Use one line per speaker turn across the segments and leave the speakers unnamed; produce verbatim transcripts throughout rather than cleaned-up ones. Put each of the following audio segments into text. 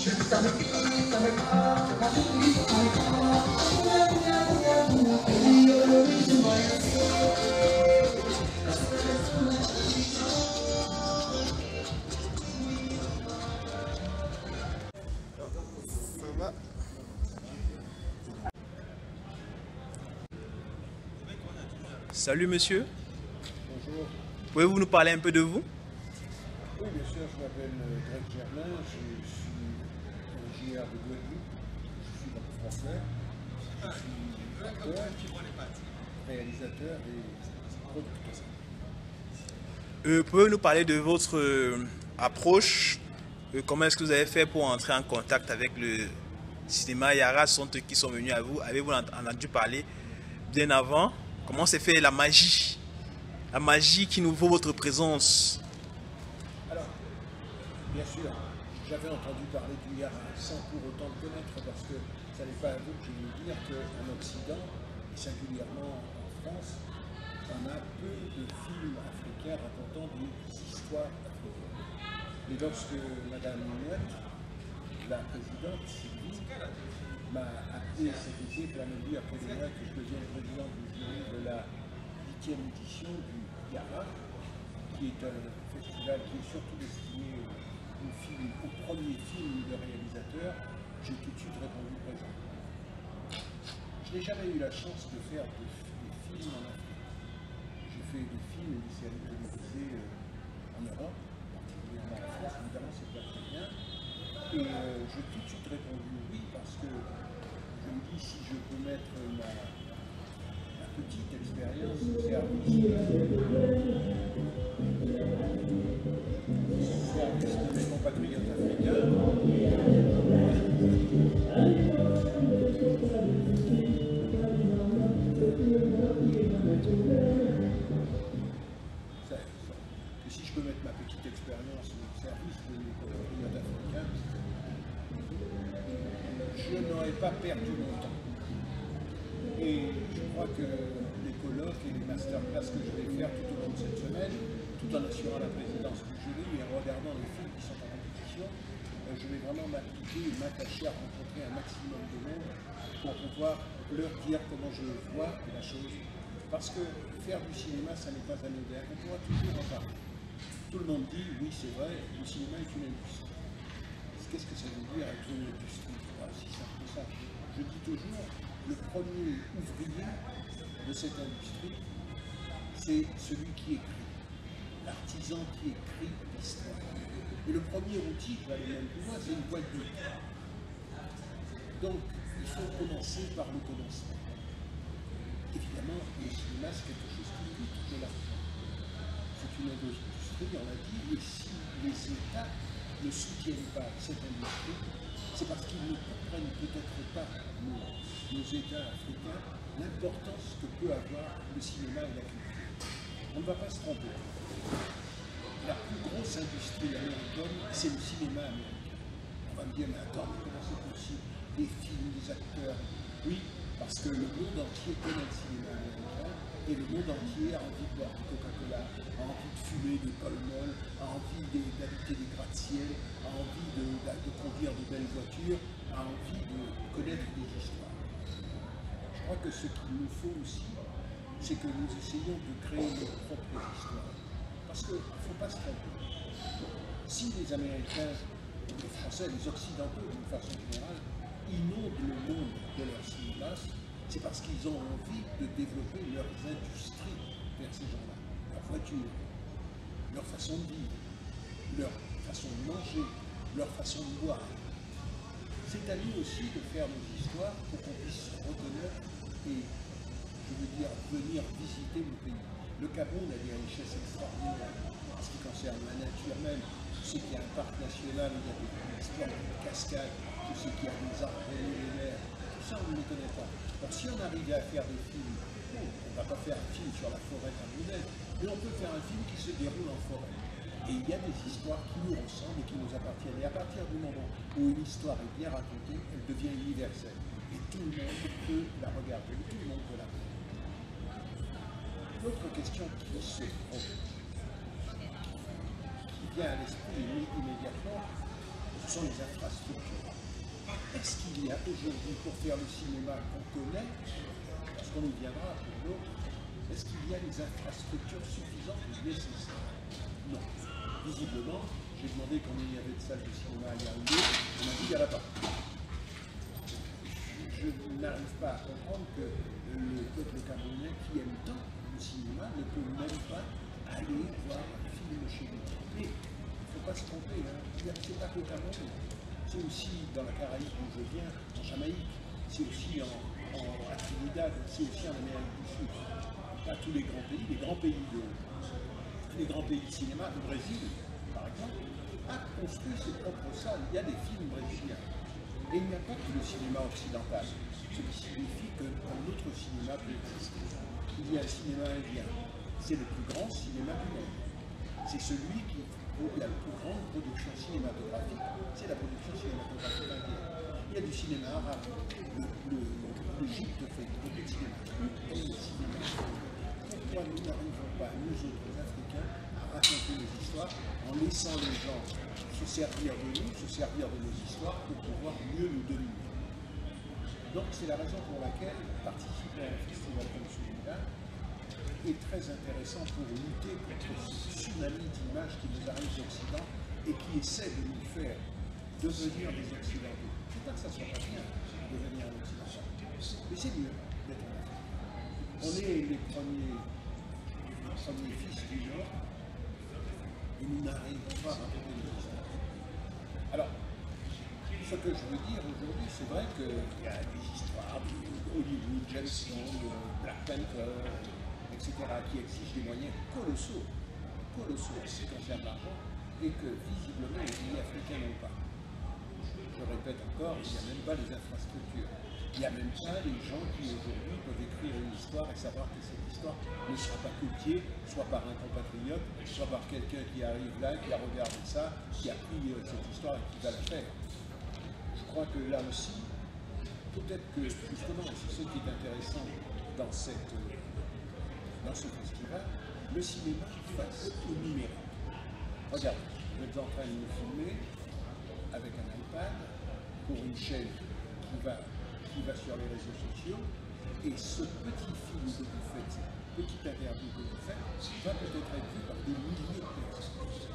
Salut monsieur.
Bonjour.
Pouvez-vous nous parler un peu de vous?
Oui, bien sûr, je m'appelle Greg Germain, je suis originaire de Guadeloupe, je suis donc français, je suis acteur, réalisateur et producteur.
Euh, Pouvez-vous nous parler de votre euh, approche? euh, Comment est-ce que vous avez fait pour entrer en contact avec le cinéma Yara? Sont eux qui sont venus à vous? Avez-vous entendu parler bien avant? Comment s'est fait la magie? La magie qui nous vaut votre présence?
Alors, bien sûr, j'avais entendu parler du Yara sans pour autant le connaître, parce que ça n'est pas à vous que je veux dire qu'en Occident, et singulièrement en France, on a peu de films africains racontant des histoires africaines. Et lorsque Madame Mouette, la présidente Sylvie, m'a appelé cet été pour me dire que je deviens président du jury de la huitième édition du Yara, qui est un festival qui est surtout destiné aux, films, aux premiers films de réalisateurs, j'ai tout de suite répondu présent. Je n'ai jamais eu la chance de faire des, des films en Afrique. J'ai fait des films et des séries télévisées en Europe, particulièrement en France, évidemment c'est pas très bien. Et euh, j'ai tout de suite répondu oui, parce que je me dis, si je peux mettre ma, ma petite expérience au service, au service de mes compatriotes africains, ça, ça, que si je peux mettre ma petite expérience au service de mes compatriotes africains, je n'aurais pas perdu mon temps. Et je crois que les colloques et les masterclass que je vais faire tout au long de cette semaine, tout en assurant la présidence du jury et en regardant les films qui sont en compétition, je vais vraiment m'appliquer et m'attacher à rencontrer un maximum de monde pour pouvoir leur dire comment je vois la chose. Parce que faire du cinéma, ça n'est pas anodin. On pourra toujours en parler. Tout le monde dit, oui c'est vrai, le cinéma est une industrie. Qu'est-ce que ça veut dire être une industrie? Ah, si simple que ça. Je dis toujours, le premier ouvrier de cette industrie, c'est celui qui écrit, l'artisan qui écrit l'histoire. Et le premier outil, je vais aller même plus loin, c'est une boîte de nuit. Donc, il faut commencer par le commencement. Évidemment, le cinéma, c'est quelque chose qui coûte de l'argent. C'est une industrie, on l'a dit, et si les États ne soutiennent pas cette industrie, c'est parce qu'ils ne comprennent peut-être pas, nos, nos États africains, l'importance que peut avoir le cinéma et la culture. On ne va pas se tromper. La plus grosse industrie américaine, c'est le cinéma américain. On va me dire, mais attends, mais comment c'est possible? Des films, des acteurs. Oui, parce que le monde entier connaît le cinéma américain et le monde entier a envie de boire du Coca-Cola, a envie de fumer des palmoles, a envie d'habiter des gratte-ciel, a envie de, de, de conduire de belles voitures, a envie de connaître des histoires. Je crois que ce qu'il nous faut aussi, c'est que nous essayons de créer nos propres histoires. Parce qu'il ne faut pas se tromper. Si les Américains, les Français, les Occidentaux d'une façon générale, inondent le monde de leur cinéma, c'est parce qu'ils ont envie de développer leurs industries vers ces gens-là. Leur voiture, leur façon de vivre, leur façon de manger, leur façon de boire. C'est à nous aussi de faire nos histoires pour qu'on puisse se reconnaître et, je veux dire, venir visiter le pays. Le Cameroun a des richesses extraordinaires en ce qui concerne la nature même. Je sais qu'il y a un parc national, il y a des histoires de cascades, je sais qu'il y a des arbres millénaires. Tout ça, on ne les connaît pas. Alors si on arrivait à faire des films, bon, on ne va pas faire un film sur la forêt camerounaise, mais on peut faire un film qui se déroule en forêt. Et il y a des histoires qui nous ressemblent et qui nous appartiennent. Et à partir du moment où une histoire est bien racontée, elle devient universelle. Et tout le monde peut la regarder, tout le monde peut la voir. L'autre question qui se pose, qui vient à l'esprit immédiatement, ce sont les infrastructures. Est-ce qu'il y a aujourd'hui, pour faire le cinéma qu'on connaît, parce qu'on y viendra pour l'autre, est-ce qu'il y a les infrastructures suffisantes et nécessaires? Non. Visiblement, j'ai demandé combien il y avait de salles de cinéma il y a ou deux, on m'a dit qu'il n'y en a pas. Je, je n'arrive pas à comprendre que le peuple camerounais qui aime tant le cinéma ne peut même pas aller voir un film chez lui. Mais il ne faut pas se tromper, hein. C'est pas qu'au Cameroun, c'est aussi dans la Caraïbe où je viens, en Jamaïque, c'est aussi en, en à Trinidad, c'est aussi en Amérique du Sud. Pas tous les grands pays, les grands pays de, les grands pays de cinéma, le Brésil, par exemple, a construit ses propres salles. Il y a des films brésiliens. Et il n'y a pas que le cinéma occidental, ce qui signifie qu'un autre cinéma peut exister. Il y a le cinéma indien, c'est le plus grand cinéma du monde. C'est celui qui a la plus grande production cinématographique, c'est la production cinématographique indienne. Il y a du cinéma arabe. L'Égypte fait beaucoup de cinéma. Et le cinéma. Pourquoi nous n'arrivons pas, nous autres Africains, à raconter nos histoires en laissant les gens se servir de nous, se servir de nos histoires pour pouvoir mieux nous dominer? Donc c'est la raison pour laquelle participer à un festival comme celui-là est très intéressant pour lutter contre ce tsunami d'images qui nous arrive d'Occident et qui essaie de nous faire devenir des Occidentaux. Je ne dis pas que ça ne soit pas bien de devenir un Occidental, mais c'est mieux d'être un Africain. On est les premiers, les premiers fils du Nord et nous n'arrivons pas à raconter les histoires. Alors, ce que je veux dire aujourd'hui, c'est vrai qu'il y a des histoires de Hollywood, James Bond, Black Panther, et cetera, qui exigent des moyens colossaux, colossaux en ce qui concerne l'argent, et que visiblement les pays africains n'ont pas. Je répète encore, il n'y a même pas les infrastructures. Il n'y a même pas les gens qui aujourd'hui peuvent écrire une histoire et savoir que cette histoire ne sera pas copiée, soit par un compatriote, soit par quelqu'un qui arrive là, qui a regardé ça, qui a pris cette histoire et qui va la faire. Je crois que là aussi, peut-être que justement, c'est ce qui est intéressant dans, cette, dans ce festival, le cinéma face au numérique. Regardez, vous êtes en train de nous filmer avec un iPad pour une chaîne qui va, qui va sur les réseaux sociaux, et ce petit film que vous faites, cette petite interview que vous faites, va peut-être être vu par des milliers de personnes.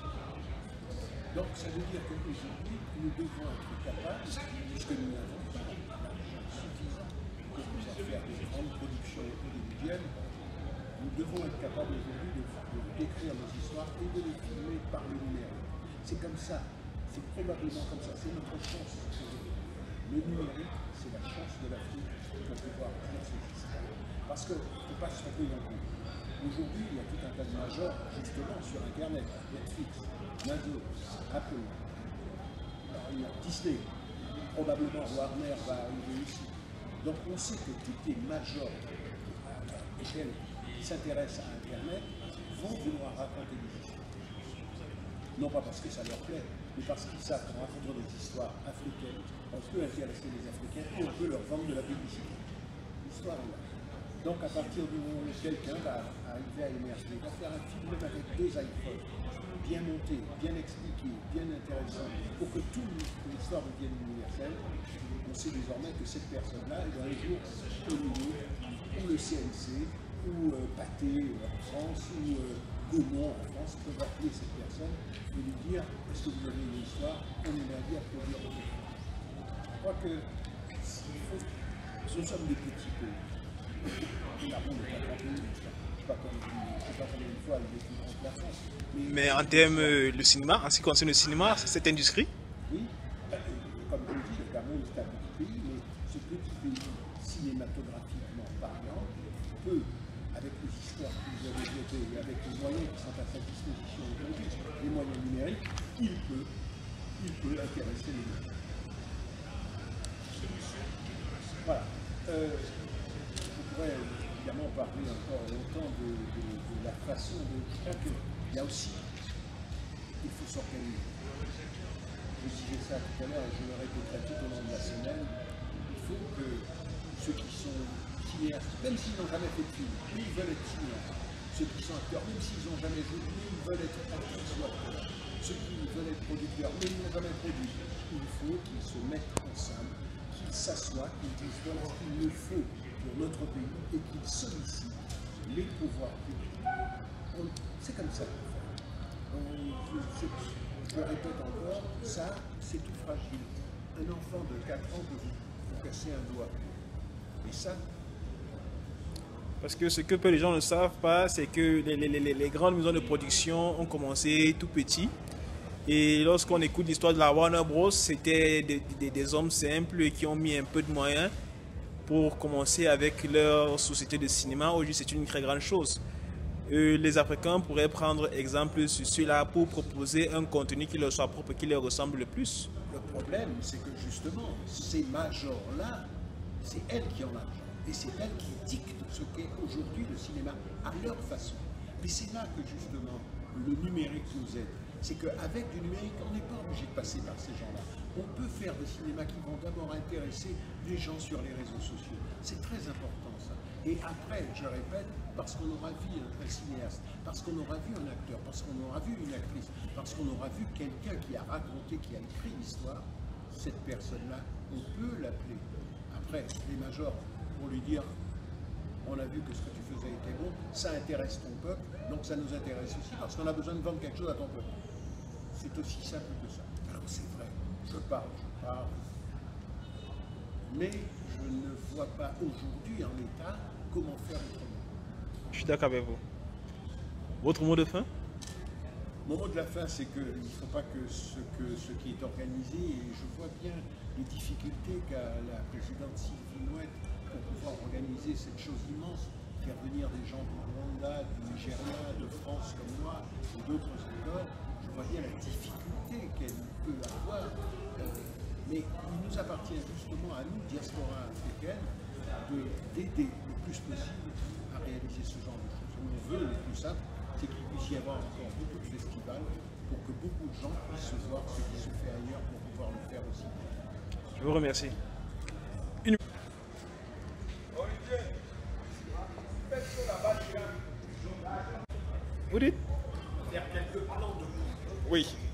Donc ça veut dire qu'aujourd'hui, nous devons être capables, puisque nous n'avons pas l'argent suffisant pour pouvoir faire des grandes productions audiovisuelles, nous devons être capables aujourd'hui de, de décrire nos histoires et de les filmer par le numérique. C'est comme ça, c'est probablement comme ça, c'est notre chance. Le numérique, c'est la chance de l'Afrique de pouvoir dire ces histoires. Parce qu'il ne faut pas se tromper non plus. Aujourd'hui, il y a tout un tas de majors, justement, sur Internet, Netflix, Amazon, Apple, alors, il y a Disney, probablement Warner va arriver ici. Donc on sait que toutes les majors à l'échelle qui s'intéressent à Internet vont vouloir raconter des histoires. Non pas parce que ça leur plaît, mais parce qu'ils savent qu'on raconte des histoires africaines, on peut intéresser les Africains et on peut leur vendre de la publicité. L'histoire est là. Donc à partir du moment où quelqu'un va arriver à émerger, va faire un film même avec deux iPhones, bien monté, bien expliqué, bien intéressant, pour que toute l'histoire devienne universelle, on sait désormais que cette personne-là est dans les jours Hollywood, ou le C N C, ou euh, Pathé en France, ou euh, Gaumont en France, peuvent appeler cette personne et lui dire est-ce que vous avez une histoire, on aimerait bien produire votre film. Je crois que faut, nous sommes des petits pays. Et la ronde est un grand pays. Je ne sais pas combien de fois il est plus grand que la France.
Mais en termes euh, le cinéma, en ce qui concerne le cinéma, cette industrie?
Oui, comme je le dis, le Cameroun est un petit pays, mais ce petit pays, cinématographiquement parlant, peut, avec les histoires que vous avez développées et avec les moyens qui sont à sa disposition aujourd'hui, les moyens numériques, il peut, il peut intéresser les gens. Voilà. Euh, je pourrais évidemment parler encore longtemps de, de, de la façon de... Je crois qu'il y a aussi... Il faut s'organiser. Je disais ça tout à l'heure et je le répéterai tout au long de la semaine. Il faut que ceux qui sont cinéastes, même s'ils n'ont jamais fait de film, mais ils veulent être cinéastes. Ceux qui sont acteurs, même s'ils n'ont jamais joué, mais ils veulent être acteurs ou acteurs. ceux qui veulent être producteurs, mais ils n'ont jamais produit. Il faut qu'ils se mettent ensemble, qu'ils s'assoient, qu'ils disent voilà ce qu'il me faut pour notre pays et qu'ils sollicitent les pouvoirs publics. C'est comme ça. On, je, je, je répète encore, ça, c'est tout fragile. Un enfant de quatre ans peut vous casser un doigt. Et ça,
parce que ce que peu les gens ne savent pas, c'est que les, les, les, les grandes maisons de production ont commencé tout petit. Et lorsqu'on écoute l'histoire de la Warner Bros, c'était des, des, des hommes simples qui ont mis un peu de moyens pour commencer avec leur société de cinéma. Aujourd'hui, c'est une très grande chose. Euh, les Africains pourraient prendre exemple sur cela pour proposer un contenu qui leur soit propre, qui leur ressemble le plus.
Le problème, c'est que justement, ces majors-là, c'est elles qui ont l'argent. Et c'est elles qui dictent ce qu'est aujourd'hui le cinéma à leur façon. Mais c'est là que justement le numérique nous aide. C'est qu'avec du numérique, on n'est pas obligé de passer par ces gens-là. On peut faire des cinémas qui vont d'abord intéresser les gens sur les réseaux sociaux. C'est très important ça. Et après, je répète, parce qu'on aura vu un, un cinéaste, parce qu'on aura vu un acteur, parce qu'on aura vu une actrice, parce qu'on aura vu quelqu'un qui a raconté, qui a écrit l'histoire, cette personne-là, on peut l'appeler. Après, les majors, pour lui dire, on a vu que ce que tu faisais était bon, ça intéresse ton peuple, donc ça nous intéresse aussi, parce qu'on a besoin de vendre quelque chose à ton peuple. C'est aussi simple que ça. Alors c'est vrai, je parle, je parle, mais je ne vois pas aujourd'hui en l'état comment faire autrement.
Je suis d'accord avec vous. Votre mot de fin?
Mon mot de la fin, c'est qu'il ne faut pas que ce, que ce qui est organisé, et je vois bien les difficultés qu'a la présidente Sylvie Mouette pour pouvoir organiser cette chose immense, faire venir des gens du Rwanda, du Nigeria, de France comme moi, et d'autres encore. Je vois bien la difficulté qu'elle peut avoir. Euh, mais il nous appartient justement à nous, diaspora africaine, d'aider le plus possible à réaliser ce genre de choses. Mon vœu le plus simple, c'est qu'il puisse y avoir encore beaucoup de festivals pour que beaucoup de gens puissent voir ce qui se fait ailleurs pour pouvoir le faire aussi.
Je vous remercie. Une... Vous dites?
Faire quelques plans de...
Oui.